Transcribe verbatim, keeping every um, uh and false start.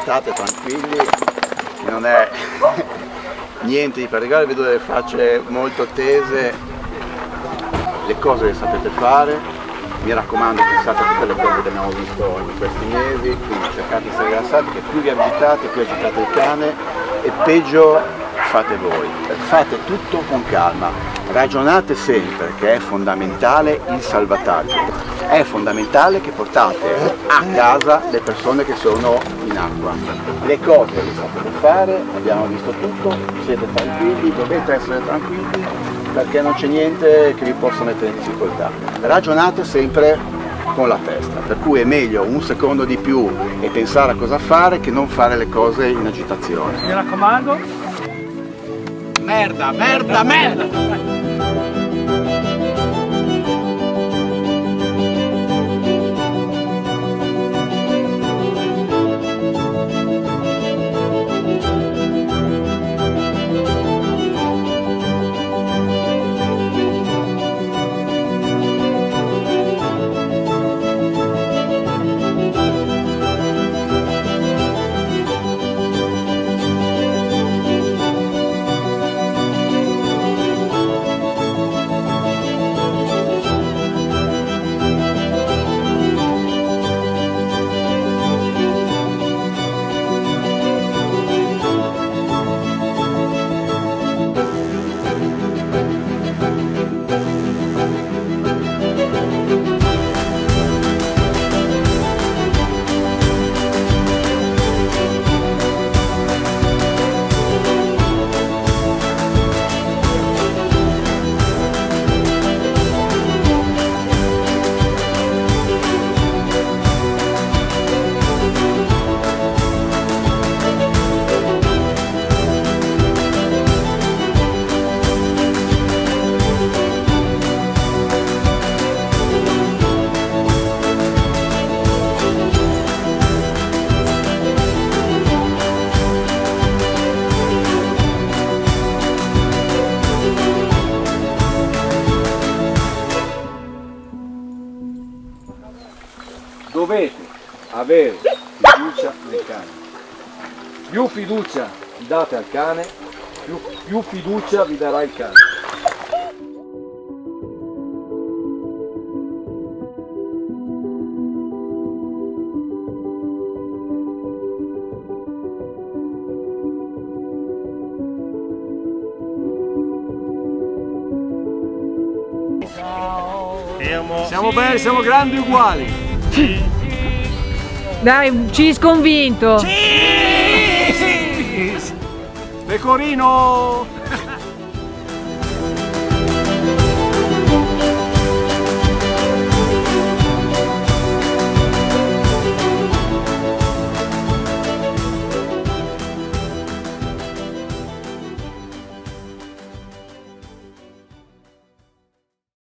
state tranquilli, che non è niente di particolare, vedo delle facce molto tese, le cose le sapete fare, mi raccomando pensate a tutte le cose che abbiamo visto in questi mesi, quindi cercate di stare rilassati, che più vi agitate, più agitate il cane e peggio fate voi. Fate tutto con calma, ragionate sempre che è fondamentale il salvataggio. È fondamentale che portate a casa le persone che sono in acqua. Le cose le sapete fare, abbiamo visto tutto, siete tranquilli, dovete essere tranquilli perché non c'è niente che vi possa mettere in difficoltà. Ragionate sempre con la testa, per cui è meglio un secondo di più e pensare a cosa fare che non fare le cose in agitazione. Mi raccomando. Merda, merda, merda! Dovete avere fiducia nel cane. Più fiducia date al cane, più, più fiducia vi darà il cane. Siamo belli, siamo grandi uguali. Dai, ci sconvinto! Sì! Pecorino!